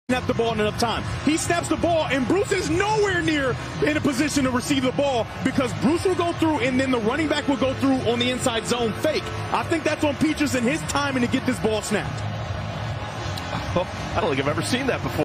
snap the ball in enough time. He snaps the ball, and Bruce is nowhere near in a position to receive the ball because Bruce will go through, and then the running back will go through on the inside zone fake. I think that's on Petras and his timing to get this ball snapped. I don't think I've ever seen that before.